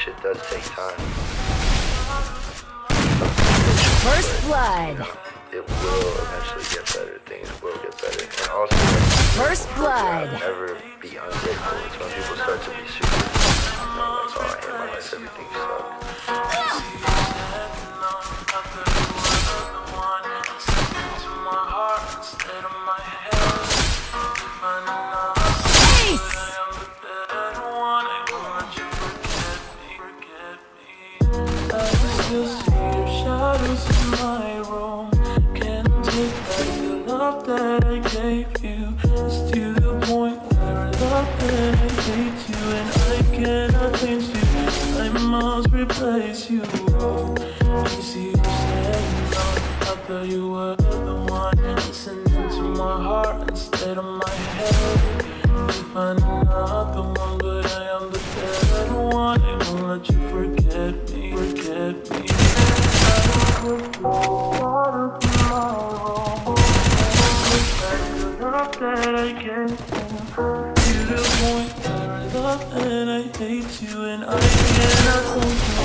shit does take time. First blood. It will eventually get better. Things will get better. And also, First blood. never be ungrateful. It's when people start to be super, like, oh, I hate my life, everything sucks. That I gave you. It's to the point where I love and I hate you, and I cannot change you. I must replace you. You see, you said no. I thought you were the one listening to my heart instead of my head. You find another one, but I am the better one. I won't let you forget me, forget me. I put water in my room. That I get to the point where I love and I hate you, and I cannot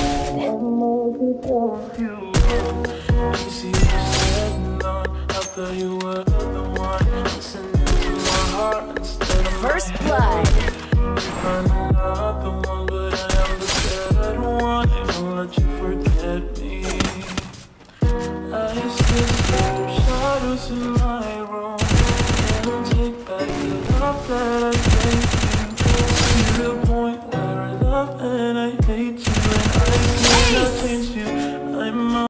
hold you. You see, you said no. I thought you were the one listening to my heart instead of First my blood. head. You find another one, but I am the better one. I won't let you forget me. I still see your shadows in my room. Take back the love that I